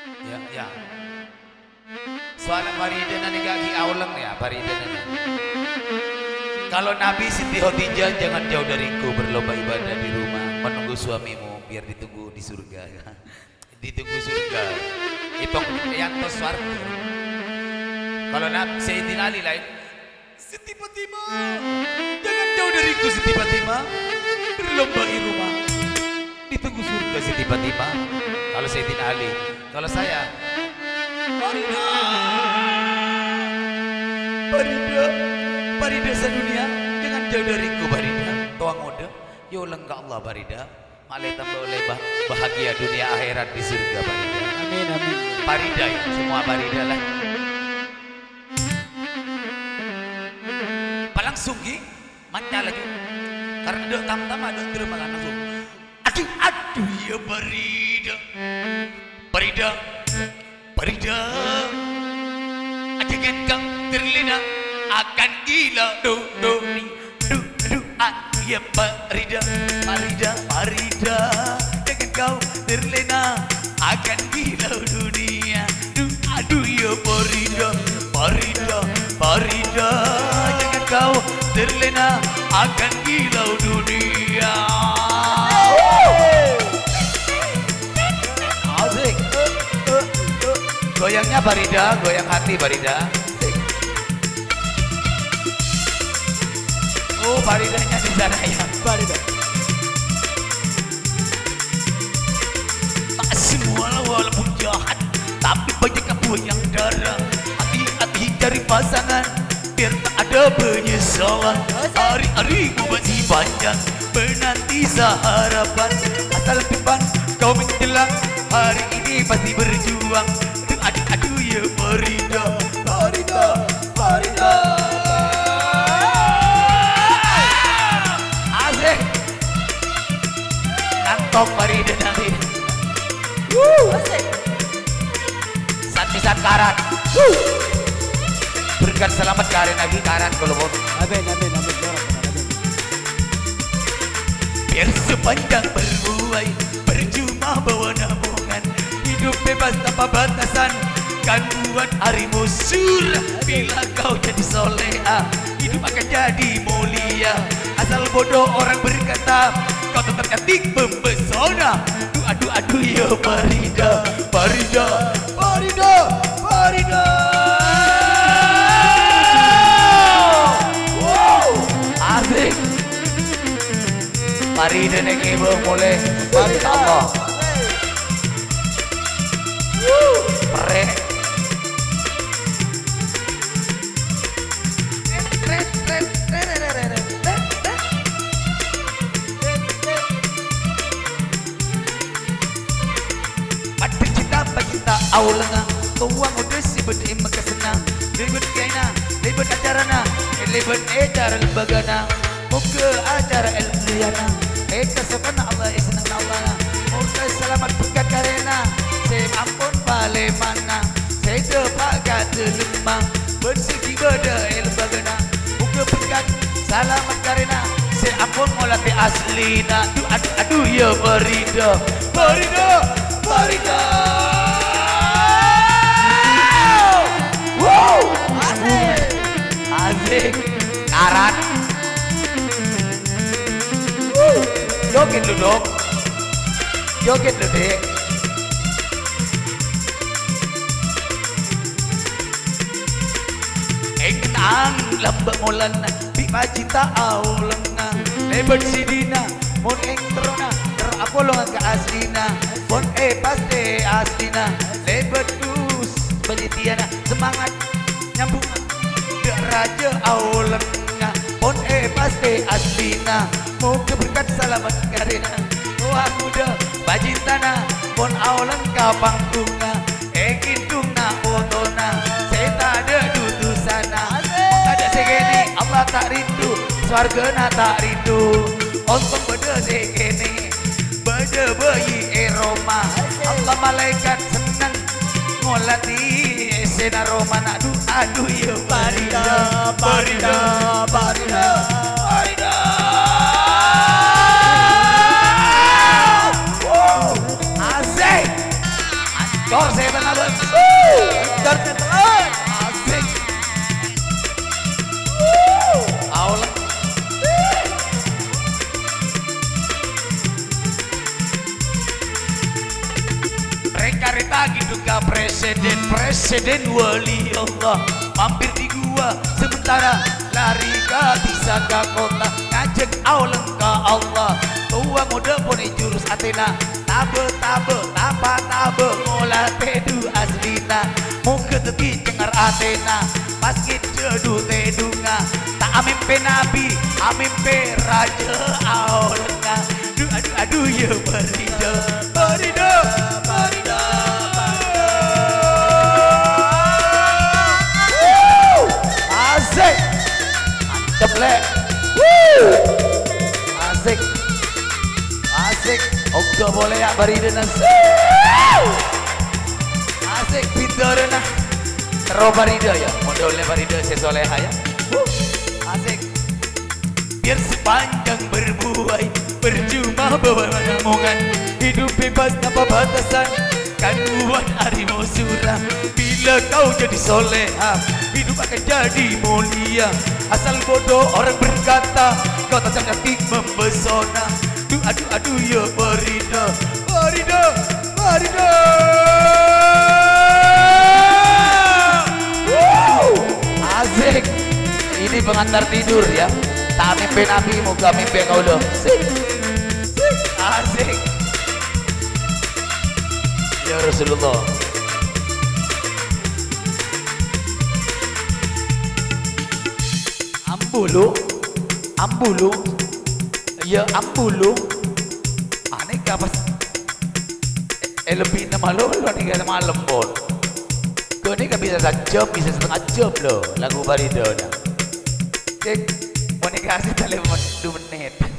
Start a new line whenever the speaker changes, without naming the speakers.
Ya, ya. Soalnya Farida nanti kaki aulang ya Farida nanti. Kalau Nabi Siti Khadijah jangan jauh dariku berlomba ibadah di rumah menunggu suamimu biar ditunggu di surga. Ditunggu surga. Itu yang ke surga. Kalau Nabi Sayyidina Ali lain, Siti Fatimah, jangan jauh dariku Siti Fatimah berlomba di rumah. Ditunggu surga Siti Fatimah. Kalau Sayyidina Ali, kalau saya Farida, Farida, Farida sedunia, jangan jauh dariku Farida. Tuang mode, yo lenggak Allah Farida. Malah tambah oleh bahagia dunia akhirat di surga Farida.
Amin amin.
Farida ya, semua Farida lah. Palang sunggi, manja lagi. Karena dok tam-tam ada terima langsung. Aduh, aduh ya Farida, Farida. Farida, jangan kau terlena akan gila dunia. Ya Farida, Farida, Farida, jangan kau terlena akan gila dunia. Aduh ya Farida, Farida, Farida, jangan kau terlena akan gila dunia. Asik. Goyangnya Farida, goyang hati Farida. Oh Faridanya di sana ya.
Farida.
Tak semua walaupun jahat, tapi banyak kamu yang darah. Hati-hati cari pasangan, biar tak ada penyesalan. Hari-harimu masih panjang, menanti seharapan. Asal depan kau menjelang, hari ini pasti berjuang. Aduh ya Farida, Farida, Farida. Asik. Nantong Farida nanti.
Asik.
Pisan karat. Berikan selamat karet lagi karat kalau mau.
Amin amin amin.
Biar sepanjang berbuai, percuma bawa nabungan. Hidup bebas tanpa batasan, kan buat harimu surah. Bila kau jadi soleha, hidup akan jadi mulia. Asal bodoh orang berkata, kau tetap cantik mempesona. Aduh, aduh ya Farida, Farida, Farida, Farida. Wow, asik. Farida nek ibu mulai Farida Allah. Perek. Ada cinta aulana, tuang udah si bedi makasana, ribet kaina, ribet acarana, ribet acara lembagana, muka acara elriana, sokan Allah isnang Allah, muka selamat bukan karena. Saya ampun balik mana, saya terpakat lemah, bersegi beda elbagana, muka pekat selamat karena. Saya ampun mulai aslina, aduh aduh ya Farida, Farida, Farida. Wow, asik, asik, karat. Joget lu dong, joget lu dek. Engkang lambak molana, bima cinta aulana, lebat sidina, mon eng terona, terapolong ke aslina, mon pasti aslina, lebat dus penitiana, semangat nyambung, dia raja aulana, mon pasti aslina, mau keberkat salamat karena, wah muda bajintana, mon aulan kapangkunga, ekintuna otona, saya tak ada dutusana, ada segini Allah tak rindu, swargana tak rindu, ontong beda segini, beda bayi Roma, Allah malaikat senang ngolati sena Roma, aduh aduh ya Farida, Farida, Farida, Farida. Kor saya tenaga.
Karena telan.
Asik. Allah. Reka-reka giduka presiden wali Allah mampir di gua sementara lari ke bisa ke kota ngajak aulang ke Allah tua muda poni jurus Athena tabe ngolah tedu aslina muka teki cengar Athena paskit jedu tedunga tak amimpe nabi amimpe raja aulang aduh ya berido asik mantep le asik oga boleh ya barido asik pintar na terus barido ya modalnya barido sesoleha ya asik biar sepanjang berbuai percuma bawa omongan hidup bebas tanpa batasan kandungan harimau suram bila kau jadi soleha hidup akan jadi mulia asal bodoh orang berkata kau tak cantik membesona aduh ya barido asik ini pengantar tidur ya tak mimpi nabi muka mimpi kau loh asik ya Rasulullah ambulu ya ambulu aneh kapas lebih nama lo nih kan malam pun kau ini kan bisa sejam bisa setengah jam lo lagu barido dah cek mau dikasih telepon 2 menit